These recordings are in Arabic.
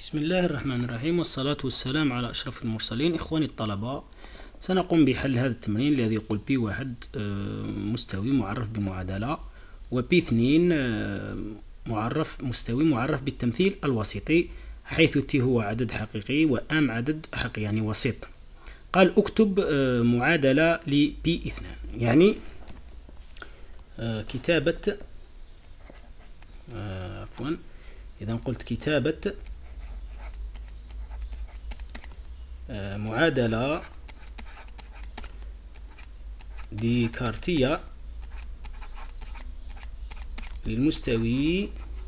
بسم الله الرحمن الرحيم، والصلاة والسلام على أشرف المرسلين. إخواني الطلبة، سنقوم بحل هذا التمرين الذي يقول P1 مستوي معرف بمعادلة، و P2 مستوي معرف بالتمثيل الوسيطي، حيث T هو عدد حقيقي و M عدد حقيقي يعني وسيط. قال اكتب معادلة ل P2، يعني كتابة إذا قلت كتابة معادلة ديكارتية للمستوي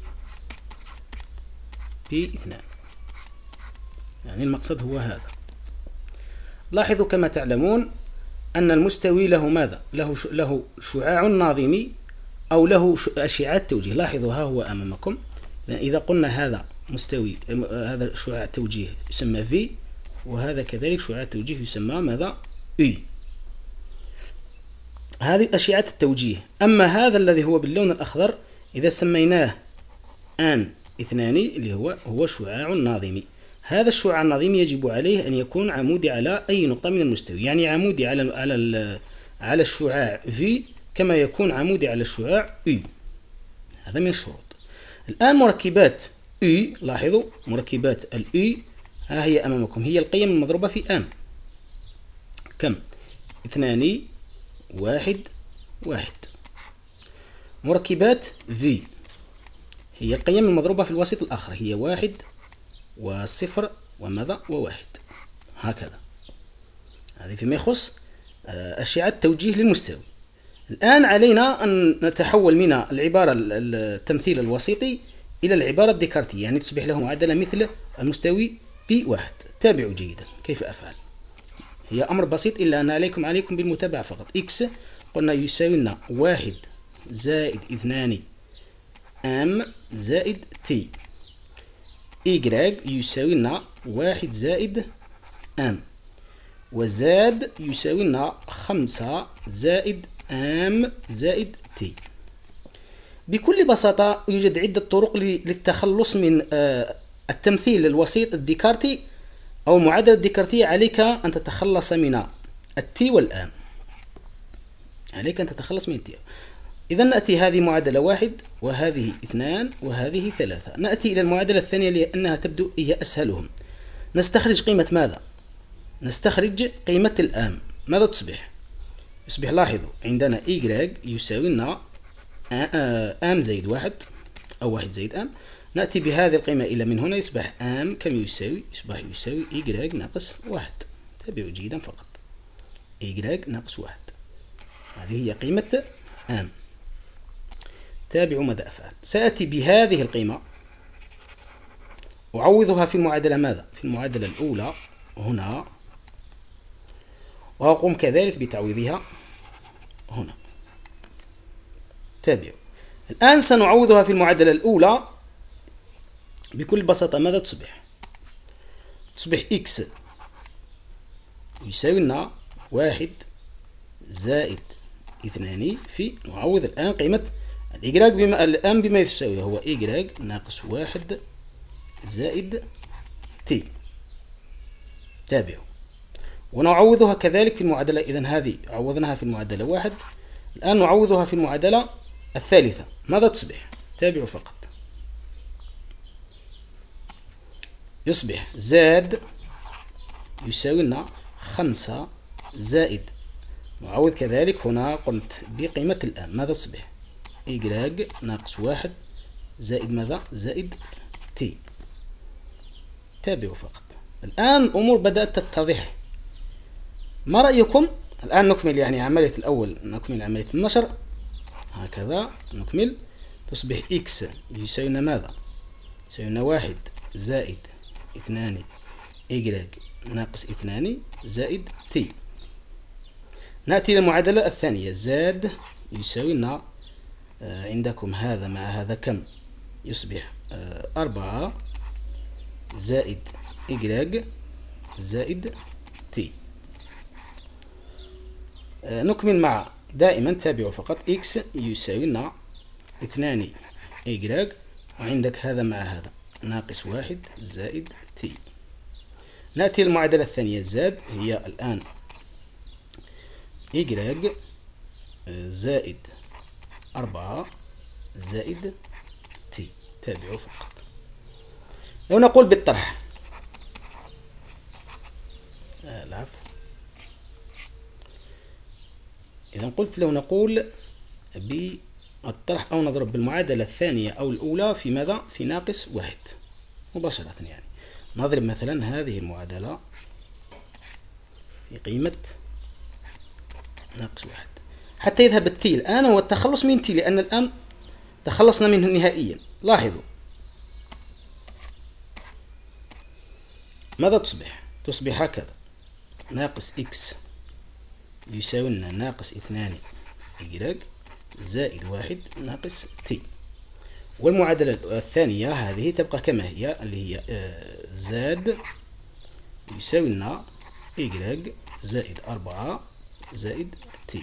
P2، يعني المقصد هو هذا. لاحظوا كما تعلمون أن المستوي له ماذا؟ له شعاع ناظمي أو له أشعة توجيه. لاحظوا ها هو أمامكم. إذا قلنا هذا مستوي، هذا شعاع توجيه يسمى V، وهذا كذلك شعاع توجيه يسمى ماذا؟ U. هذه أشعة التوجيه. أما هذا الذي هو باللون الأخضر إذا سميناه آن اثنان اللي هو شعاع ناظمي. هذا الشعاع الناظمي يجب عليه أن يكون عمودي على أي نقطة من المستوي، يعني عمودي على الشعاع V كما يكون عمودي على الشعاع U. هذا من الشروط. الآن مركبات U، لاحظوا مركبات ال U ها هي أمامكم، هي القيم المضروبة في آن. كم؟ 2 1 1. مركبات V هي القيم المضروبة في الوسط الآخر، هي 1 و0 وماذا؟ و1. هكذا. هذه فيما يخص أشعة توجيه للمستوي. الآن علينا أن نتحول من العبارة التمثيل الوسيطي إلى العبارة الديكارتية، يعني تصبح له معادلة مثل المستوي P1. تابعوا جيدا كيف أفعل. هي أمر بسيط، إلا أن عليكم بالمتابعة فقط. X قلنا يساوي لنا 1 زائد 2 M زائد T. Y يساوي لنا 1 زائد M، وزاد يساوي لنا 5 زائد M زائد T. بكل بساطة يوجد عدة طرق للتخلص من التمثيل الوسيط الديكارتي أو المعادلة الديكارتية. عليك أن تتخلص من التي والآن، عليك أن تتخلص من التي. إذا نأتي هذه معادلة 1 وهذه 2 وهذه 3. نأتي إلى المعادلة الثانية لأنها تبدو هي أسهلهم. نستخرج قيمة ماذا؟ نستخرج قيمة الآن. ماذا تصبح؟ يصبح لاحظوا عندنا Y يساوي لنا M زائد 1 أو 1 زائد M. نأتي بهذه القيمة إلى من هنا، يصبح M كم يساوي؟ يساوي Y ناقص 1. تابعوا جيدا فقط. Y ناقص 1. هذه هي قيمة M. تابعوا ماذا أفعل. سأتي بهذه القيمة أعوضها في المعادلة ماذا؟ في المعادلة الأولى هنا، وأقوم كذلك بتعويضها هنا. تابعوا. الآن سنعوضها في المعادلة الأولى. بكل بساطة ماذا تصبح؟ تصبح X يساوي لنا 1 زائد 2 في، نعوض الآن قيمة الآن بما يساوي هو Y ناقص 1 زائد T. تابعوا. ونعوضها كذلك في المعادلة. إذن هذه عوضناها في المعادلة 1. الآن نعوضها في المعادلة الثالثة. ماذا تصبح؟ تابعوا فقط. يصبح زاد يساوي لنا 5 زائد، نعوض كذلك هنا قلت بقيمة الآن. ماذا تصبح؟ Y ناقص 1 زائد ماذا؟ زائد T. تابعوا فقط. الآن الأمور بدأت تتضح. ما رأيكم؟ الآن نكمل يعني عملية الأول، نكمل عملية النشر. هكذا نكمل. تصبح X يساوي لنا ماذا؟ يساوي لنا 1 زائد 2 Y ناقص 2 زائد T. نأتي للمعادلة الثانية. زاد يساوي لنا عندكم هذا مع هذا كم؟ يصبح 4 زائد Y زائد T. نكمل مع دائما. تابعوا فقط. X يساوي لنا 2 Y، وعندك هذا مع هذا ناقص واحد زائد تي. نأتي للمعادلة الثانية زاد، هي الآن إجراج زائد 4 زائد تي. تابعوا فقط. لو نقول بالطرح، العفو، إذا قلت لو نقول بالطرح أو نضرب بالمعادلة الثانية أو الأولى في ماذا؟ في ناقص واحد مباشرة. يعني نضرب مثلا هذه المعادلة في قيمة ناقص واحد حتى يذهب التي الآن، هو التخلص من تي، لأن الآن تخلصنا منه نهائيا. لاحظوا ماذا تصبح؟ تصبح هكذا: ناقص إكس يساوي لنا ناقص 2 إجراج زائد واحد ناقص تي. والمعادلة الثانية هذه تبقى كما هي، اللي هي زاد يساوي لنا إجراج زائد 4 زائد تي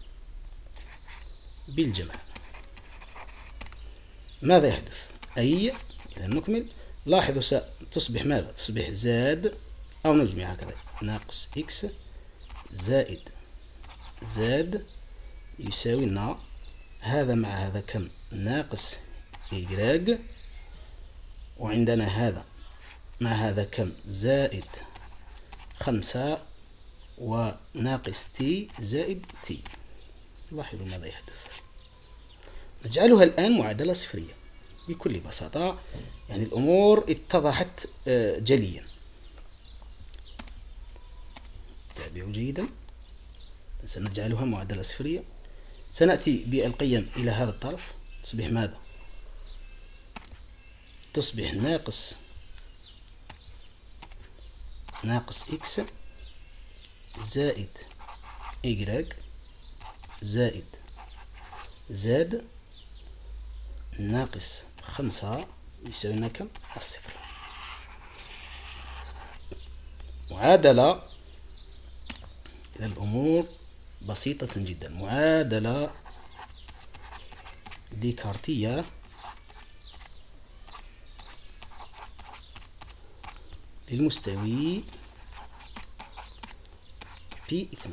بالجمع. ماذا يحدث؟ أي إذا نكمل، لاحظوا تصبح ماذا؟ تصبح زاد، أو نجمع هكذا: ناقص إكس زائد زاد يساوي لنا هذا مع هذا كم؟ ناقص إجراج، وعندنا هذا مع هذا كم؟ زائد 5 وناقص تي زائد تي. لاحظوا ماذا يحدث. نجعلها الآن معادلة صفرية بكل بساطة، يعني الأمور اتضحت جليا. تابعوا جيدا. سنجعلها معادلة صفرية. سنأتي بالقيم إلى هذا الطرف، تصبح ماذا؟ تصبح ناقص إكس زائد إجراج زائد زاد ناقص 5 يساوي لنا كم؟ الصفر. معادلة، إذا الأمور بسيطة جدا، معادلة ديكارتية للمستوي P2.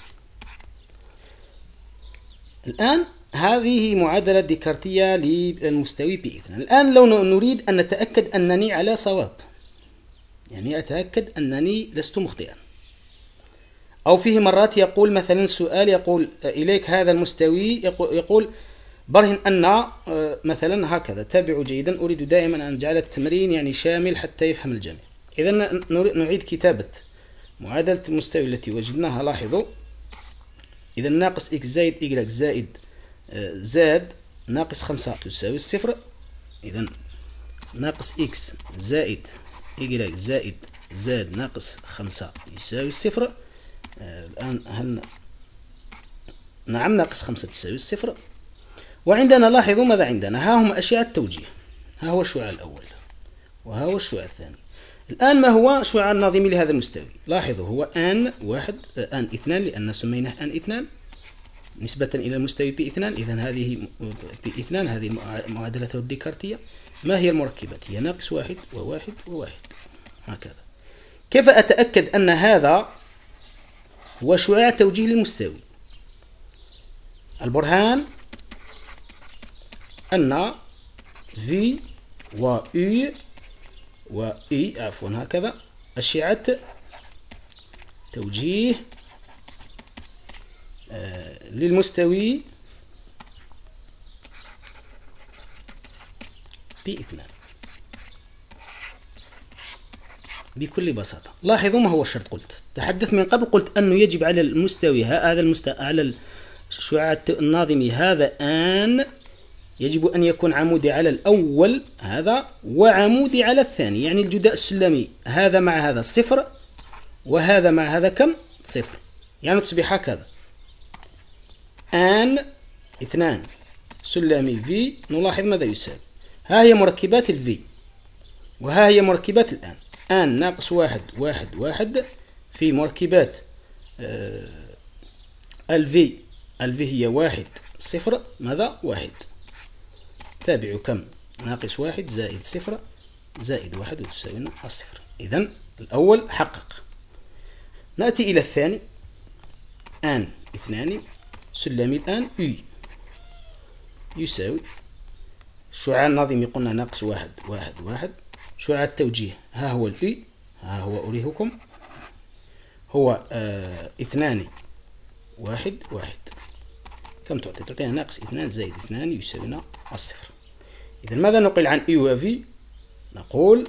الآن هذه معادلة ديكارتية للمستوي P2. الآن لو نريد أن نتأكد أنني على صواب، يعني أتأكد أنني لست مخطئا، أو فيه مرات يقول مثلا سؤال يقول إليك هذا المستوي، يقول برهن أن مثلا هكذا. تابعوا جيدا، أريد دائما أن أجعل التمرين يعني شامل حتى يفهم الجميع. إذا نعيد كتابة معادلة المستوي التي وجدناها. لاحظوا إذا ناقص إكس زائد إجراج زائد زاد ناقص 5 تساوي الصفر. إذا ناقص إكس زائد إجراج زائد زاد ناقص 5 يساوي الصفر. الآن هل نعم ناقص 5 تساوي الصفر. وعندنا لاحظوا ماذا عندنا؟ ها هم أشعة التوجيه، ها هو الشعاع الأول وها هو الشعاع الثاني. الآن ما هو شعاع الناظمي لهذا المستوي؟ لاحظوا هو آن 2 لأن سميناه آن 2 نسبة إلى المستوي P2. إذن هذه P2 هذه معادلته الديكارتية. ما هي المركبات؟ هي ناقص 1 وواحد وواحد هكذا. كيف أتأكد أن هذا هو شعاع توجيه للمستوي؟ البرهان أن V و U و E عفوا هكذا أشعة توجيه للمستوي P2 بكل بساطة. لاحظوا ما هو الشرط. قلت تحدث من قبل، قلت أنه يجب على المستوي هذا على الشعاع الناظمي هذا آن يجب أن يكون عمودي على الأول هذا وعمودي على الثاني، يعني الجداء السلمي هذا مع هذا صفر وهذا مع هذا كم؟ صفر. يعني تصبح هكذا آن 2 سلمي في. نلاحظ ماذا يساوي. ها هي مركبات الفي وها هي مركبات الآن. آن ناقص 1 1 1 في مركبات الفي هي 1 0 ماذا؟ 1. تابعوا كم؟ ناقص 1 زائد 0 زائد واحد وتساوي لنا الصفر. إذن الأول حقق. نأتي إلى الثاني. آن اثنان سلمي الآن U يساوي الشعاع النظيمي قلنا ناقص واحد واحد واحد. شعاع التوجيه ها هو الإي، ها هو أريهكم، هو اثنان واحد واحد. كم تعطي؟ تعطينا ناقص اثنان زائد اثنان يساوينا الصفر. إذا ماذا نقول عن إي وفي؟ نقول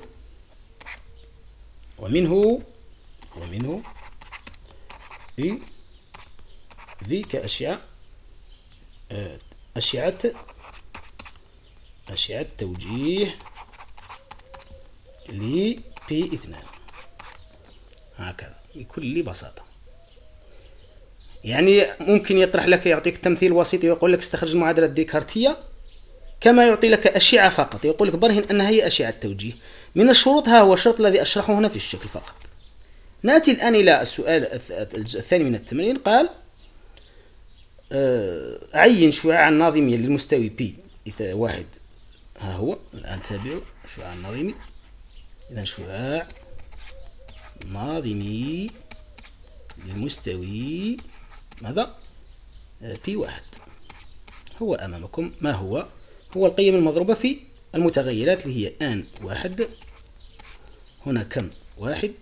ومنه إي في كأشعة أشعة توجيه ل بي اثنان. هكذا بكل بساطة. يعني ممكن يطرح لك، يعطيك تمثيل وسيط ويقول لك استخرج المعادلة الديكارتية، كما يعطي لك أشعة فقط يقول لك برهن أنها هي أشعة توجيه. من الشروط ها هو الشرط الذي أشرحه هنا في الشكل فقط. نأتي الآن إلى السؤال الثاني من التمرين. قال عين شعاعا نظيميا للمستوي بي واحد. ها هو الآن تابعوا الشعاع النظيمي. إذا شعاع نظيمي للمستوي ماذا؟ بي واحد. هو أمامكم. ما هو؟ هو القيم المضروبة في المتغيرات اللي هي آن واحد، هنا كم واحد،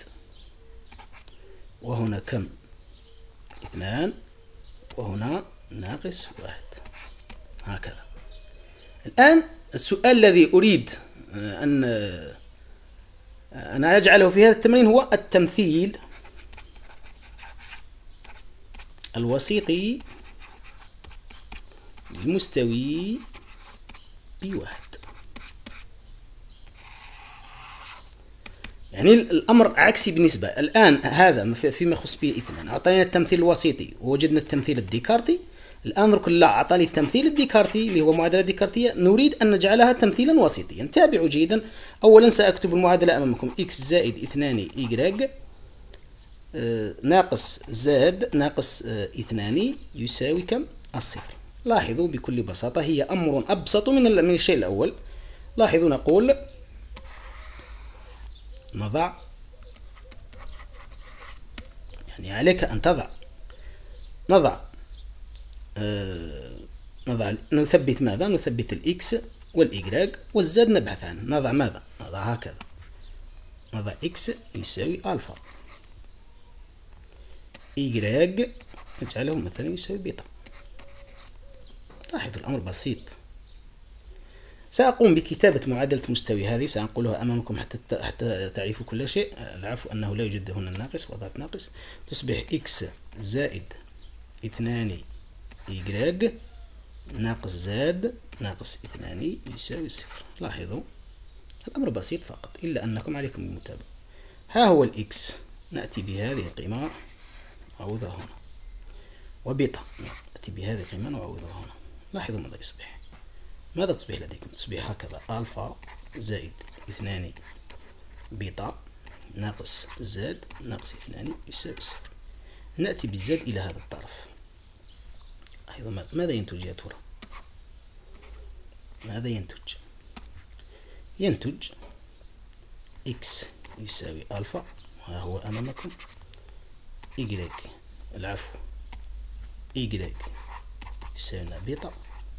وهنا كم اثنان، وهنا ناقص واحد. هكذا. الآن السؤال الذي أريد أن أجعله في هذا التمرين هو التمثيل الوسيطي للمستوي بي واحد. يعني الأمر عكسي بالنسبة. الآن هذا فيما يخص بي اثنان أعطاني التمثيل الوسيطي ووجدنا التمثيل الديكارتي. الآن نقول لا، أعطاني التمثيل الديكارتي اللي هو معادلة ديكارتية، نريد أن نجعلها تمثيلا وسيطيا. تابعوا جيدا. أولا سأكتب المعادلة أمامكم x زائد 2 y ناقص زاد ناقص 2 يساوي كم؟ الصفر. لاحظوا بكل بساطة هي أمر أبسط من الشيء الأول. لاحظوا نقول نضع، يعني عليك أن نضع نثبت ماذا؟ نثبت الإكس والإجراج والزاد نبحث عنه. نضع ماذا؟ نضع هكذا. نضع إكس يساوي ألفا، إجراج نجعله مثلا يساوي بيتا. لاحظوا الأمر بسيط. سأقوم بكتابة معادلة مستوي هذه، سأنقلها أمامكم حتى تعرفوا كل شيء. العفو أنه لا يوجد هنا الناقص، وضعت ناقص. تصبح إكس زائد 2 إجراج ناقص زاد ناقص 2 يساوي صفر. لاحظوا الأمر بسيط فقط، إلا أنكم عليكم بالمتابعة. ها هو الإكس، نأتي بهذه القيمة نعوضها هنا، وبيتا نأتي بهذه القيمة نعوضها هنا. لاحظوا ماذا يصبح. ماذا تصبح لديكم؟ تصبح هكذا ألفا زائد 2 بيتا ناقص زاد ناقص 2 يساوي صفر. نأتي بالزاد إلى هذا الطرف. لاحظوا ماذا ينتج يا ترى؟ ماذا ينتج؟ ينتج إكس يساوي ألفا، ها هو أمامكم، إجريك العفو إجريك يساوي بيتا،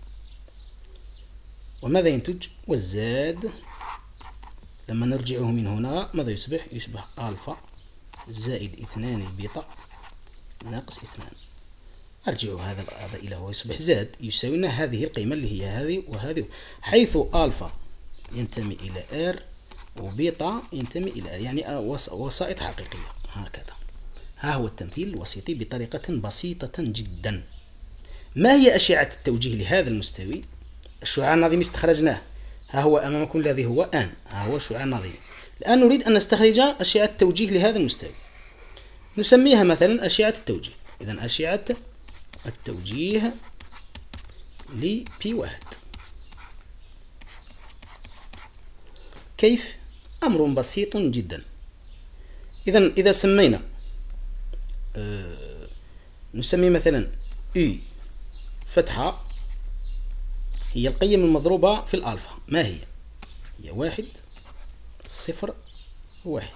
وماذا ينتج؟ والزاد لما نرجعه من هنا ماذا يصبح؟ يصبح ألفا زائد 2 بيتا ناقص 2. أرجعوا هذا إلى هو يصبح زاد يساوي لنا هذه القيمة اللي هي هذه وهذه، حيث ألفا ينتمي إلى R وبيتا ينتمي إلى R، يعني وسائط حقيقية. هكذا. ها هو التمثيل الوسيطي بطريقة بسيطة جدا. ما هي أشعة التوجيه لهذا المستوي؟ الشعاع النظيمي استخرجناه، ها هو أمامكم الذي هو آن، ها هو الشعاع النظيمي. الآن نريد أن نستخرج أشعة التوجيه لهذا المستوي، نسميها مثلا أشعة التوجيه. إذن أشعة التوجيه ل P1. كيف؟ أمر بسيط جدا. إذا سمينا نسمي مثلا U فتحة هي القيم المضروبة في الألفا. ما هي؟ هي 1 صفر واحد.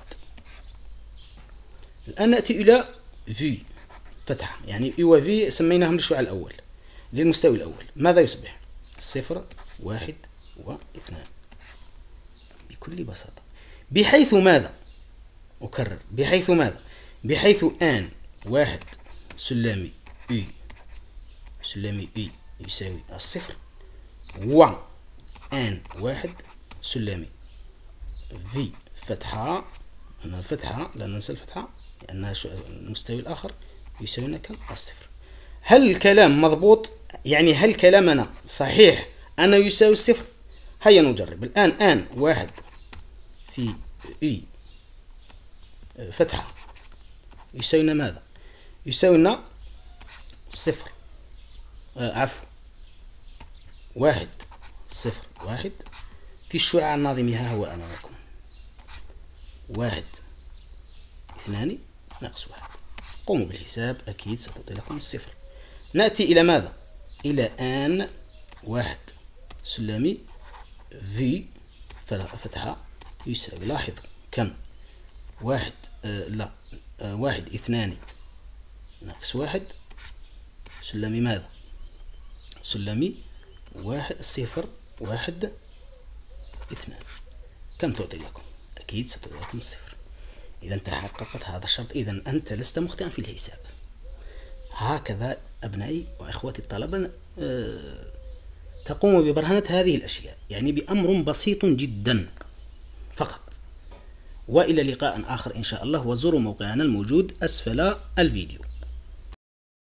الآن نأتي إلى في فتحة، يعني I و V سميناهم للشعاع الأول للمستوي الأول. ماذا يصبح؟ صفر واحد واثنان بكل بساطة، بحيث ماذا؟ أكرر، بحيث ماذا؟ بحيث آن واحد سلامي I سلامي I يساوي الصفر، و آن واحد سلامي V فتحة، هنا الفتحة لا ننسى الفتحة لأنها المستوي الآخر يساوي الصفر. هل الكلام مضبوط؟ يعني هل كلامنا صحيح أنه يساوي الصفر؟ هيا نجرب الآن. آن واحد في I فتحة يساوينا ماذا؟ يساوينا صفر، عفوا واحد صفر واحد في الشعاع الناظمي. ها هو أمامكم واحد اثنان ناقص واحد. قوموا بالحساب، أكيد ستعطي لكم الصفر. نأتي إلى ماذا؟ إلى آن واحد سلامي في فتحة يساوي، لاحظوا كم؟ واحد واحد اثنان ناقص واحد سلامي ماذا؟ سلامي واحد صفر واحد اثنان. كم تعطي لكم؟ أكيد ستعطي لكم الصفر. إذا تحققت هذا الشرط، إذا أنت لست مخطئا في الحساب. هكذا أبنائي وأخواتي الطلبة تقوم ببرهنة هذه الأشياء، يعني بأمر بسيط جدا فقط. وإلى لقاء آخر إن شاء الله، وزوروا موقعنا الموجود أسفل الفيديو.